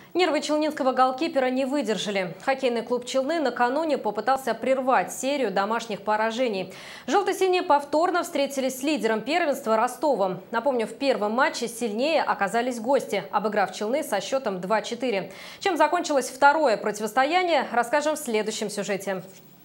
Нервы челнинского голкипера не выдержали. Хоккейный клуб «Челны» накануне попытался прервать серию домашних поражений. Желто-синие повторно встретились с лидером первенства Ростовом. Напомню, в первом матче сильнее оказались гости, обыграв «Челны» со счетом 2-4. Чем закончилось второе противостояние, расскажем в следующем сюжете.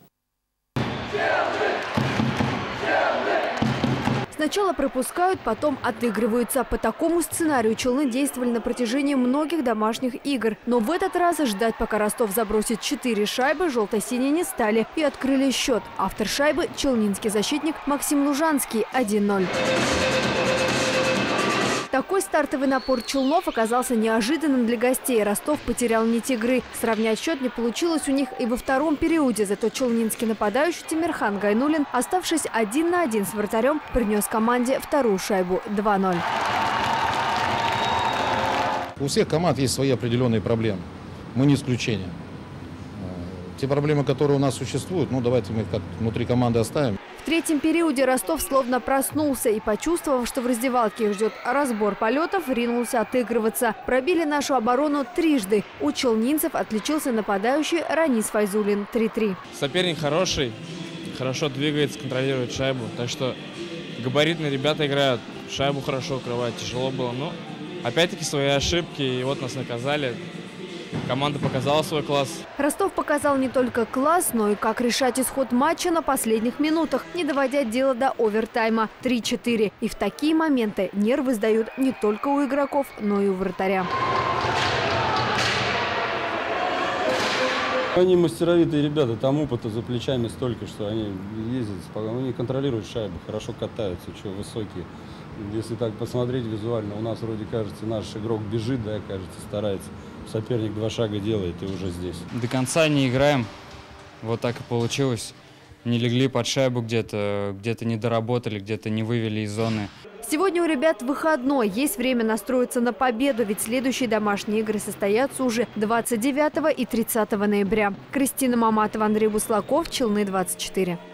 Сначала пропускают, потом отыгрываются. По такому сценарию «Челны» действовали на протяжении многих домашних игр. Но в этот раз ждать, пока Ростов забросит 4 шайбы, желто-синие не стали и открыли счет. Автор шайбы – челнинский защитник Максим Лужанский, 1-0. Такой стартовый напор челнов оказался неожиданным для гостей. Ростов потерял нить игры. Сравнять счет не получилось у них и во втором периоде. Зато челнинский нападающий Тимирхан Гайнуллин, оставшись 1 на 1 с вратарем, принес команде вторую шайбу – 2-0. У всех команд есть свои определенные проблемы. Мы не исключение. Те проблемы, которые у нас существуют, давайте мы как внутри команды оставим. В третьем периоде Ростов словно проснулся и, почувствовав, что в раздевалке их ждет разбор полетов, ринулся отыгрываться. Пробили нашу оборону трижды. У челнинцев отличился нападающий Ранис Файзулин, 3-3. Соперник хороший, хорошо двигается, контролирует шайбу. Так что габаритные ребята играют, шайбу хорошо укрывать, тяжело было. Но опять-таки свои ошибки, и вот нас наказали. Команда показала свой класс. Ростов показал не только класс, но и как решать исход матча на последних минутах, не доводя дело до овертайма. 3-4. И в такие моменты нервы сдают не только у игроков, но и у вратаря. Они мастеровитые ребята, там опыта за плечами столько, что они ездят, они контролируют шайбу, хорошо катаются, высокие. Если так посмотреть визуально, у нас вроде кажется, наш игрок бежит, кажется, старается. Соперник 2 шага делает и уже здесь. До конца не играем. Вот так и получилось. Не легли под шайбу где-то не доработали, где-то не вывели из зоны. Сегодня у ребят выходной. Есть время настроиться на победу, ведь следующие домашние игры состоятся уже 29 и 30 ноября. Кристина Маматова, Андрей Буслаков, Челны 24.